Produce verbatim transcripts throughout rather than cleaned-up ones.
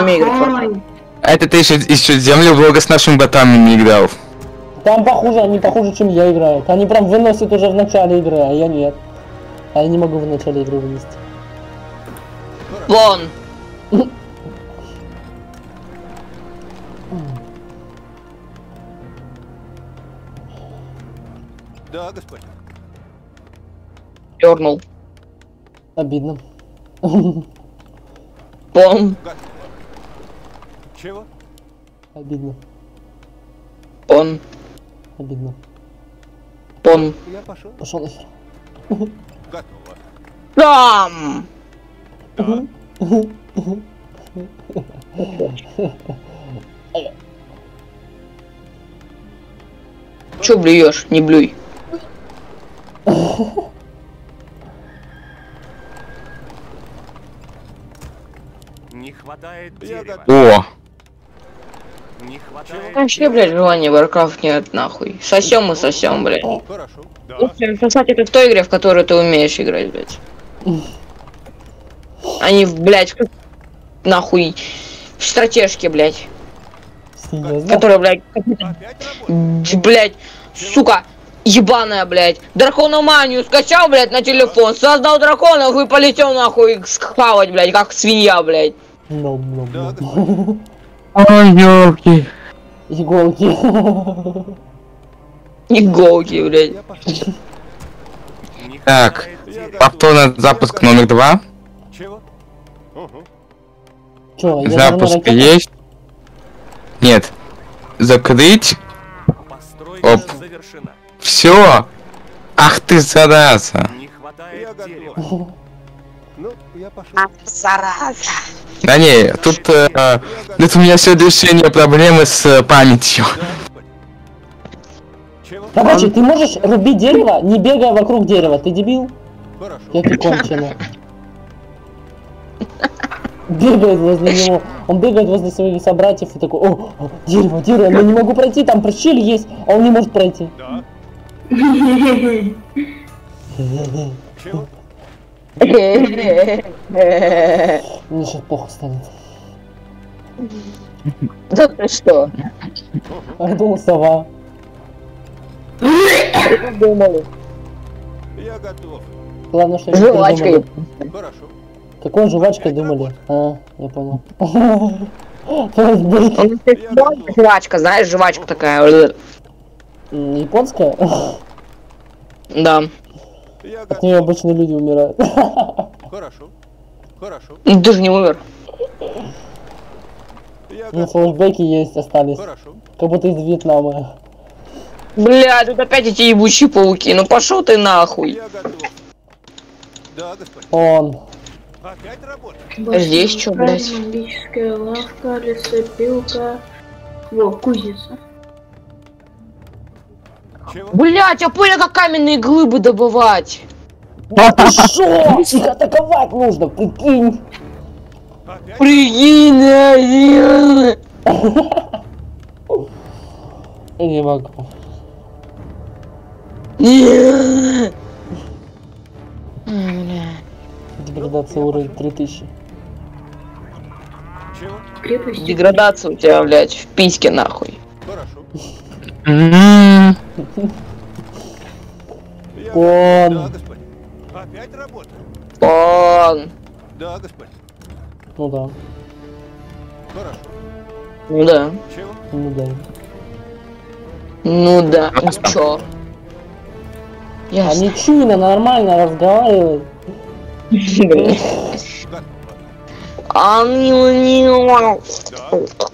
играть. Это ты еще, еще землю много с нашими ботами не играл. Там похуже, они похуже, чем я играю. Они прям выносят уже в начале игры, а я нет. А я не могу в начале игры вынести. Вон! Да, господин. Дернул. Обидно. Пон. Чего? Обидно. Пон. Обидно. Пон. Я пошел. Пошел нахер. Готово. Там! Да. Чё блюешь? Не блюй. Не хватает дерева. О! Не хватает. Вообще, блядь, желания Warcraft нет, нахуй. Сосем и сосем, блядь. Хорошо. Да. Лучше сосать это в той игре, в которую ты умеешь играть, блядь. Они, блядь, нахуй, в стратежке, блядь. Серьезно? Которая, блядь, Опять работает. блядь, сука, ебаная, блядь. Дракономанию скачал, блядь, на телефон, создал драконов и полетел нахуй схавать, блядь, как свинья, блядь. Ном, ном, Да, ном. господин. Ой, ёлки. Иголки. Иголки, блядь. Я пошел. Не Так, хватает дерева. повторный запуск номер два. Чего? Угу. Чё, я Запуск ракета? есть. Нет. Закрыть. Постройка Оп. завершена. Все. Ах ты, зараза. Не хватает дерева. Ну, я пошел. Зараза. Да не, тут, э, тут у меня все решение проблемы с э, памятью. Да, господин. Чего? Рабочий, ты можешь рубить дерево, не бегая вокруг дерева, ты дебил? Хорошо. Я ты конченый. Бегает возле него, он бегает возле своих собратьев и такой, о, о, дерево, дерево, я не могу пройти, там щель есть, а он не может пройти. Да. Чего? Мне сейчас плохо станет. Да ты что? А я думал, сова. Думал. Я готов. Главное, что не Жвачкой. придумали. Хорошо. Какой жвачкой думали? А, я понял. Жвачка, знаешь, жвачка такая. М, Японская? Я Да. От нее готов. обычные люди умирают. Хорошо. Хорошо. Ты же не умер. Я Ну, готов. флешбеки есть, остались. Хорошо. Как будто из Вьетнама. Бля, тут опять эти ебучие пауки. Ну пошел ты нахуй. Я готов. Да, господин. Он. Опять работает. Здесь чё, блядь? Магическая лавка, лесопилка. Во, кузница. Чего? Блять, я понял, как каменные глыбы добывать. Шо? Их атаковать нужно, прикинь. Опять? Прикинь, Я не могу. Деградация уровень три тысячи. Чего? Крепость. Деградация у тебя, блять, в письке нахуй. Хорошо. М-м. Я Он. готов. Да, господин. Опять работает. Он. Да, господин. Ну да. Хорошо. Ну да. Чего? Ну да. Ну да. Ну чё? А Ясно. не чуйно, нормально разговаривай. Блин. Готово. А ну не. Да.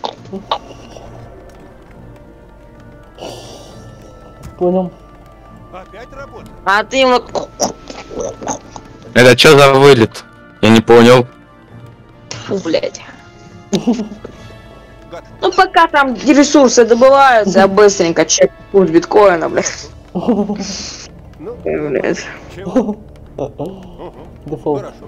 Понял. Опять работает. А ты вот. Это что за вылет? Я не понял. Фу, блять. Готово. Ну пока там ресурсы добываются, я быстренько чек курс биткоина, блядь. Ну, Блядь. чего? Угу. Дефолт. Хорошо.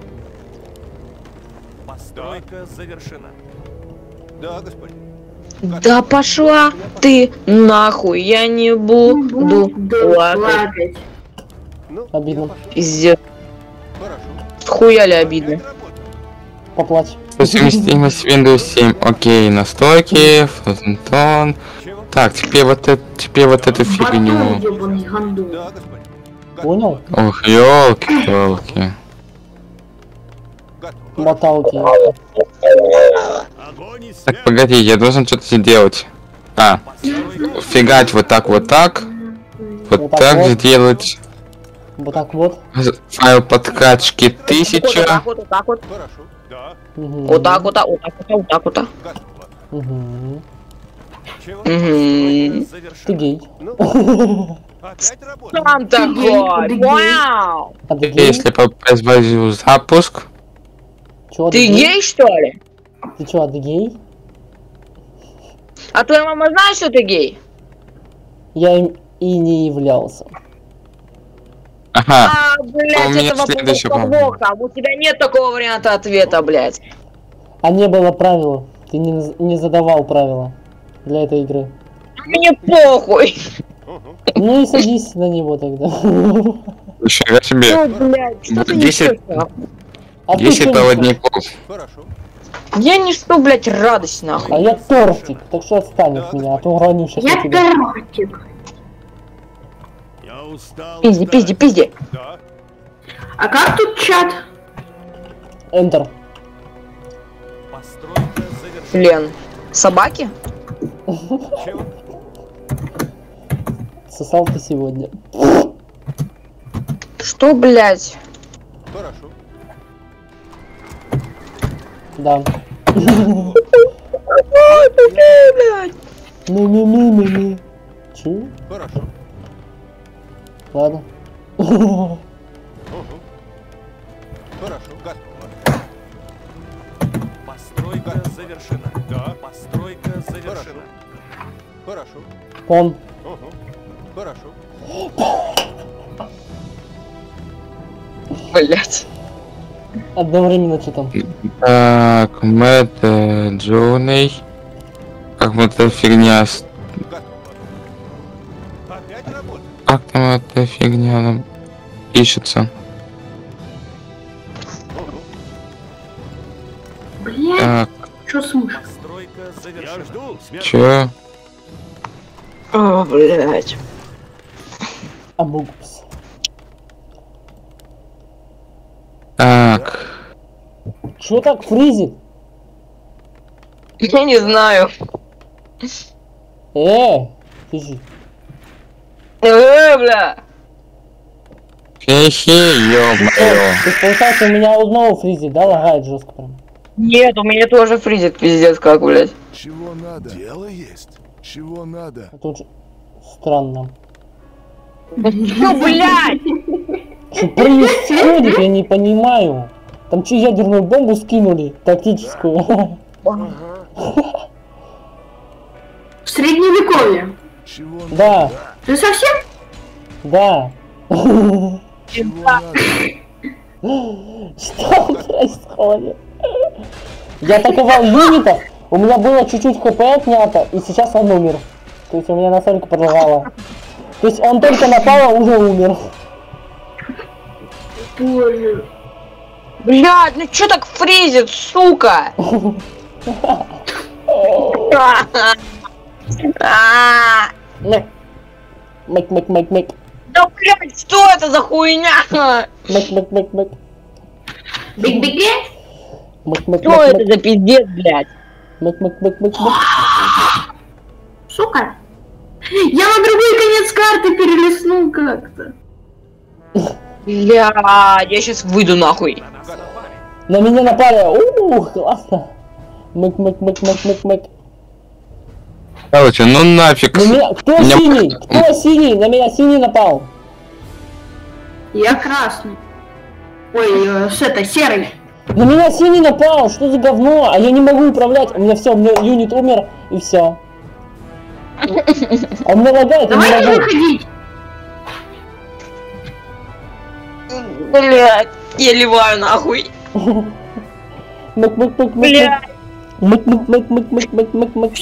Постройка завершена. Да, господин. Да пошла ты нахуй, я не буду плакать. плакать. Ну, Обидно. я пошел. Пиздец. Хорошо. Хуя ли обидно. Опять работает. Поплачь. Совместимость Windows семь. Окей, настройки, фронтон. Так, теперь вот это, теперь вот эту фигню. Батон, ёбаный гандон. Да, господин. Понял? Ох, ёлки, ёлки. Готово. Моталки. Так, погоди, я должен что-то сделать. А, фигать вот так, вот так. Вот Вот так так вот. сделать. Вот так вот. Файл подкачки Вот тысяча. так вот, вот так вот. Хорошо. Да. Мгм. Вот так вот, вот так вот, вот так вот. Готово. Мгм. Чего? Мгм. Ты гей. Ну, опять работает. Там такой, вау! А ты гей? Если производил запуск. Чё, Ты гей, что ли? Ты чё, а ты гей? А твоя мама знает, что ты гей? Я им и не являлся. Ага. А, блядь, у меня это вопрос следующий подвоха. У тебя нет такого варианта ответа, блядь. А не было правила. Ты не, наз- не задавал правила для этой игры. Мне похуй. Угу. Ну и садись на него тогда. Нифига себе. Ну, блядь, что ты десять. несёшь, А ты десять чё проводников. Хорошо. Я несу, блядь, радость, А нахуй. я тортик, так что отстань от меня, а то уроню сейчас Я на тебя. тортик. Я устал. Пизди, пизди, пизди. Да. А как тут чат? Enter. Постройка завершена. Блин, собаки? Чего? Сосал ты сегодня. Что, блядь? Хорошо. Да. Ой, блядь. Ми-ми-ми-ми-ми. Чё? Хорошо. Ладно. Угу. Хорошо. Готово. Постройка завершена. Да. Постройка завершена. Хорошо. Он. Угу. Хорошо. Блядь. Одновременно что там? Так, Мэтт Джоуней. Как вот эта фигня. с- Готово. Опять работает. Как там эта фигня нам пишется? Угу. Блядь, Так, что с мышью? Постройка завершена. Я жду. Свет. чё? О, блядь. Амугус. Так. Чё так фризит? Я не знаю. Э, физи. Э, бля. Хе-хе, ё-моё. То есть получается у меня одного фризит, да, лагает жестко прям. Нет, у меня тоже фризит, пиздец, как, блядь. Чего надо? Дело есть. Чего надо? Это очень странно. Что, блядь? Что происходит, я не понимаю. Там что, ядерную бомбу скинули? Тактическую. В средневековье. Чего Да, надо? Ты совсем? да. Чего надо? Что происходит? Я атаковал юнитов, у меня было чуть-чуть хп отнято, и сейчас он умер. То есть у меня настолько продолжало. То есть он только напал, а уже умер. Боже. Блядь, ну чё так фризит, сука? А, Мэк. Мэк, мэк, мэк, мэк. Да, блядь, что это за хуйня? Мэк, мэк, мэк, мэк. Биг-биги? Мэк, мэк, Что мэк, это мэк. за пиздец, блядь? Мэк, мэк, мэк, мэк, мэк. Сука. Я на другой конец карты перелистнул как-то. Блядь, я сейчас выйду нахуй. На меня напали. Ух, классно. Мэк, мэк, мэк, мэк, мэк, мэк. Короче, ну нафиг. На меня... Кто Меня- синий? Кто синий? На меня синий напал. Я красный. Ой, э, с это, серый. На меня синий напал. Что за говно? А я не могу управлять. У меня все, у меня юнит умер и все. А у меня лагает, я не Давайте могу. выходить. Блядь, я ливаю нахуй. Мэк, мэк, мэк, мэк, мэк. Блядь. Мэк, мэк, мэк, мэк, мэк, мэк, мэк, мэк.